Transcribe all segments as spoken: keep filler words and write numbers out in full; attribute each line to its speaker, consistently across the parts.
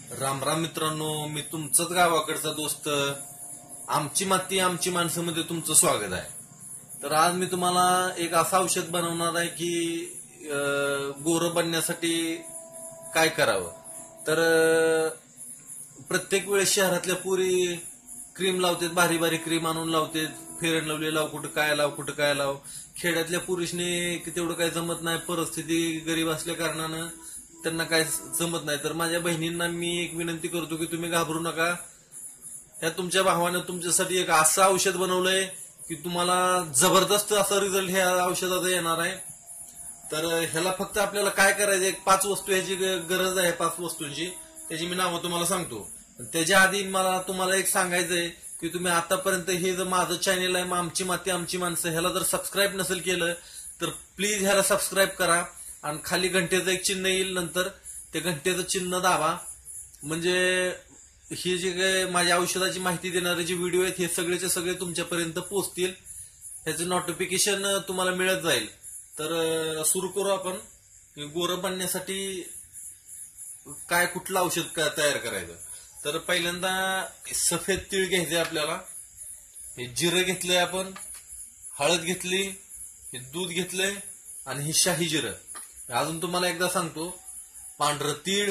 Speaker 1: राम राम मित्रांनो, मी तुमचंच गावाकडचा दोस्त आमची माती आमची माणसं मध्ये तुमचं स्वागत आहे. तर आज मी तुम्हाला एक असं औषध बनवणार आहे की गोरं बनण्यासाठी काय करावं. तर प्रत्येक वेळेस शहरातल्या पुरी क्रीम लावतात, भारी भारी क्रीम आणून लावतात, फेअर अँड लवली लाव, कुठं काय लाव कुठं काय लाव. खेड्यातल्या पुरुषने तेवढं काही जमत नाही, परिस्थिती गरीब असल्या कारणानं त्यांना काय जमत नाही. तर माझ्या बहिणींना मी एक विनंती करतो की तुम्ही घाबरू नका. ह्या तुमच्या भावानं तुमच्यासाठी एक असं औषध बनवलंय की तुम्हाला जबरदस्त असा रिझल्ट ह्या औषधाचा येणार आहे. तर ह्याला फक्त आपल्याला काय करायचं, एक पाच वस्तू ह्याची गरज आहे, पाच वस्तूंची. त्याची मी नावं तुम्हाला सांगतो. त्याच्या आधी मला तुम्हाला एक सांगायचंय की तुम्ही आतापर्यंत हे जर माझं चॅनेल आहे आमची माती आमची माणसं, ह्याला जर सबस्क्राईब नसेल केलं तर प्लीज ह्याला सबस्क्राईब करा आणि खाली घंटेचं एक चिन्ह येईल, नंतर ते घंटेचं चिन्ह दाबा. म्हणजे ही जे काही माझ्या औषधाची माहिती देणारे जे व्हिडिओ आहेत हे सगळेचे सगळे तुमच्यापर्यंत पोहोचतील, ह्याचं नोटिफिकेशन तुम्हाला मिळत जाईल. तर सुरू करू आपण. गोरं बनण्यासाठी काय कुठलं औषध तयार करायचं. तर पहिल्यांदा सफेद तीळ घ्यायचे आपल्याला, हे जिरं घेतलंय आपण, हळद घेतली, हे दूध घेतलंय आणि हे शाही जिरं. अजून तुम्हाला एकदा सांगतो, पांढरं तीळ,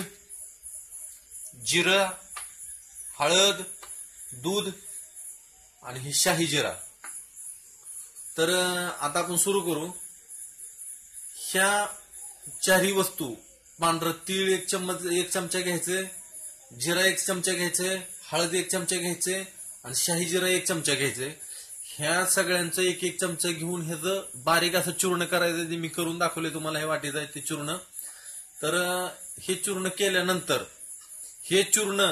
Speaker 1: जिरं, हळद, दूध आणि ही शाही जिरा. तर आता आपण सुरू करू. ह्या चारही वस्तू, पांढरं तीळ एक चम्मच एक चमचा घ्यायचे, जिरा एक चमचा घ्यायचे, हळद एक चमचा घ्यायचे आणि शाही जिरा एक चमचा घ्यायचे. ह्या सगळ्यांचं एक एक चमचा घेऊन ह्याचं बारीक असं चूर्ण करायचं. ते मी करून दाखवले तुम्हाला, हे वाटीचं आहे ते चूर्ण. तर हे चूर्ण केल्यानंतर हे चूर्ण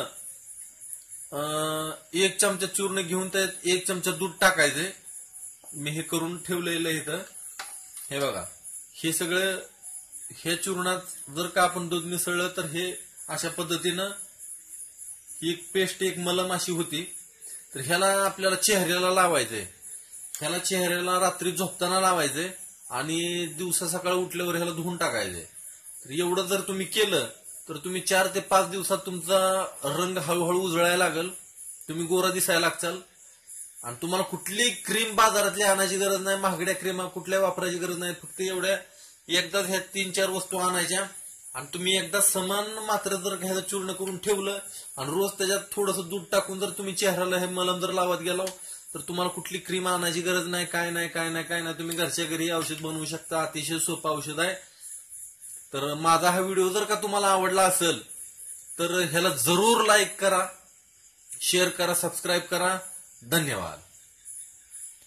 Speaker 1: एक चमचा चूर्ण घेऊन त्यात एक चमचा दूध टाकायचे. मी हे करून ठेवलेलं इथं, हे बघा. हे सगळं हे चूर्णात जर का आपण दूध मिसळलं तर हे अशा पद्धतीनं एक पेस्ट, एक मलम अशी होती. तर ह्याला आपल्याला चेहऱ्याला लावायचंय. ह्याला चेहऱ्याला रात्री झोपताना लावायचंय आणि दिवसा सकाळी उठल्यावर ह्याला धुवून टाकायचंय. तर एवढं जर तुम्ही केलं तर तुम्ही चार ते पाच दिवसात तुमचा रंग हळूहळू उजळायला लागल, तुम्ही गोरा दिसायला लागचाल. आणि तुम्हाला कुठली क्रीम बाजारातली आणायची गरज नाही, महागड्या क्रीमा कुठल्या वापरायची गरज नाही. फक्त एवढ्या एकदाच ह्या तीन चार वस्तू आणायच्या आणि तुम्ही एकदा समान मात्र जर घ्यायचं चूर्ण करून ठेवलं आणि रोज त्याच्यात थोडंसं दूध टाकून जर तुम्ही चेहऱ्याला हे मलम जर लावत गेला तर तुम्हाला कुठली क्रीम आणायची गरज नाही, काय नाही काय नाही काय नाही. तुम्ही घरच्या घरी औषध बनवू शकता. अतिशय सोपं औषध आहे. तर माझा हा व्हिडिओ जर का तुम्हाला आवडला असेल तर ह्याला जरूर लाईक करा, शेअर करा, सबस्क्राईब करा. धन्यवाद.